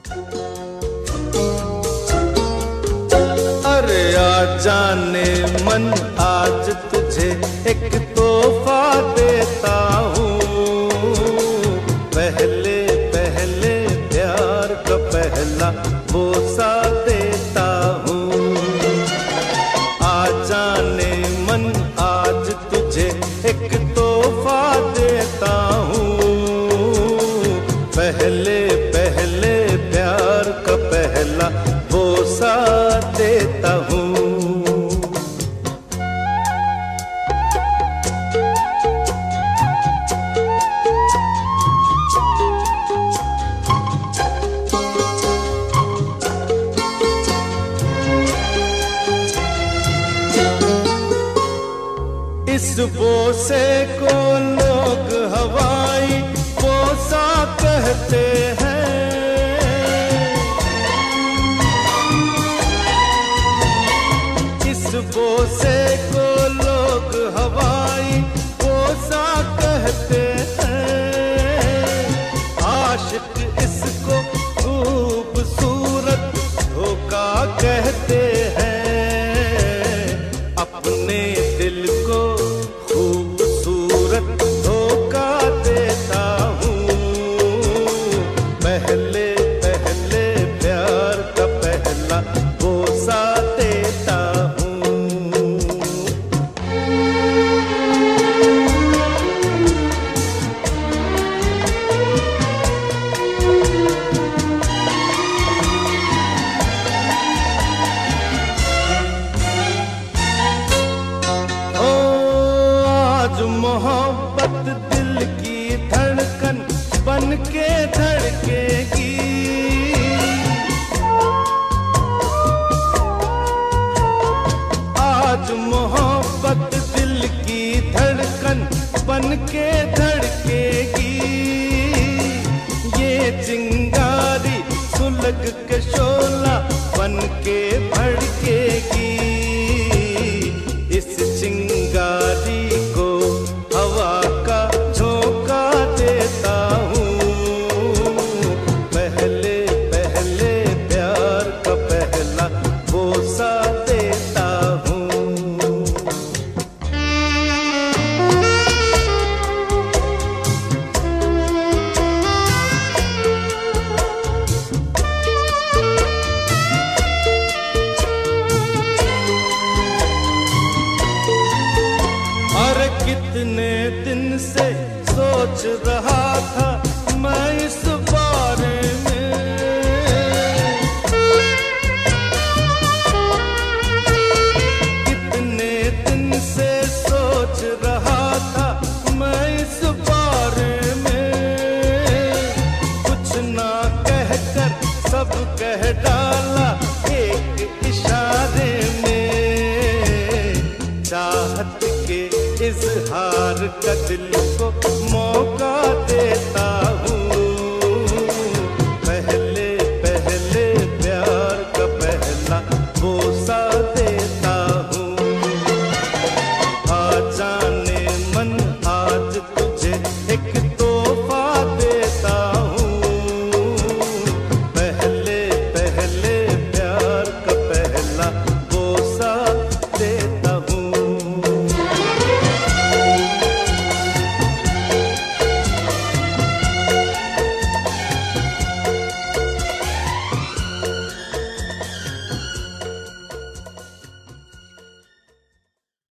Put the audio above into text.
अरे आ जाने मन आज तुझे एक तोहफा देता हूँ, पहले पहले प्यार का पहला बोसा देता हूँ। आ जाने मन आज तुझे एक तोहफा देता हूँ, पहले पहले प्यार का पहला बोसा देता हूँ। इस बोसे को लोग हवाई बोसा कहते हैं, इस बोसे को लोग हवाई बोसा कहते हैं। आशिक इसको खूबसूरत धोखा कहते हैं, अपने दिल को खूबसूरत धोखा देता हूँ, पहले पहले प्यार का पहला बोसा देता हूँ। मोहब्बत दिल की धड़कन बन के धड़केगी, आज मोहब्बत दिल की धड़कन बन के धड़केगी। ये चिंगारी सुलग के शोला बन के भड़केगी, इस चिंगारी को हवा का झोंका देता हूँ, पहले पहले प्यार का पहला बोसा देता हूँ। अरे कितने दिन से सोच रहा था मैं इस बारे में, कितने दिन से सोच रहा था मैं इस बारे में। कुछ ना कहकर सब कह डाला एक इशारे में, चाहत के इजहार का दिल को